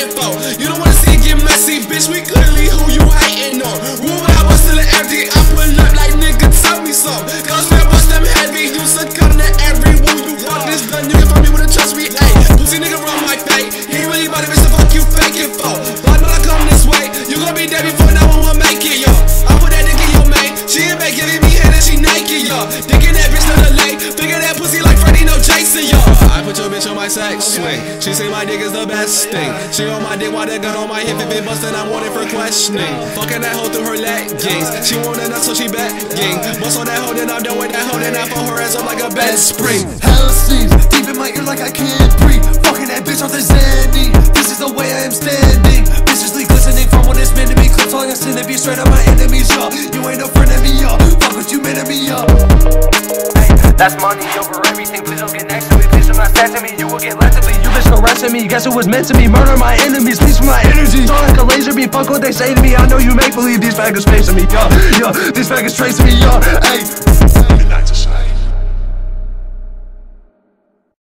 faking for. You don't wanna see it get messy, bitch, we clearly who you hating on. Room when I was still empty, I pull up like nigga tell me so. Cause man bust them heavy, you succumb to every woo. You want this done, you can find me with a trust me, ayy. Pussy nigga run my fate, he ain't really about it, bitch, the fuck you faking for. But when I come this way, you gon' be dead before no one will make it, yo. I put that dick in your mate, she ain't back giving me head and she naked, yo. Dick in that bitch no delay, figure that pussy like Freddy, no Jason, yo. I put your bitch on my sex swing, she say my dick is the best thing. She on my dick while the gun on my hip, if it bust then I want it for questioning. Fucking that hoe through her leggings, she want a nut so she begging. Bust on that hoe then I'm done with that hoe, then I pull her ass up like a bed spring. Hell seems deep in my ear like I can't breathe. Fucking that bitch off the Zandy, this is the way I am standing. Viciously glistening from when it's meant to be. Clips all I sin to be straight up my enemies, y'all. You ain't no friend of me, y'all. Fuck what you meant to me, y'all. That's money over everything, please don't get next to me. Please do not stand to me, you will get left to me. You bitch harassing me, guess it was meant to be. Murder my enemies, please for my energy. Don't like a laser beam, fuck what they say to me. I know you make believe these faggots facing me, yo. These faggots tracing me, yo. Ayy.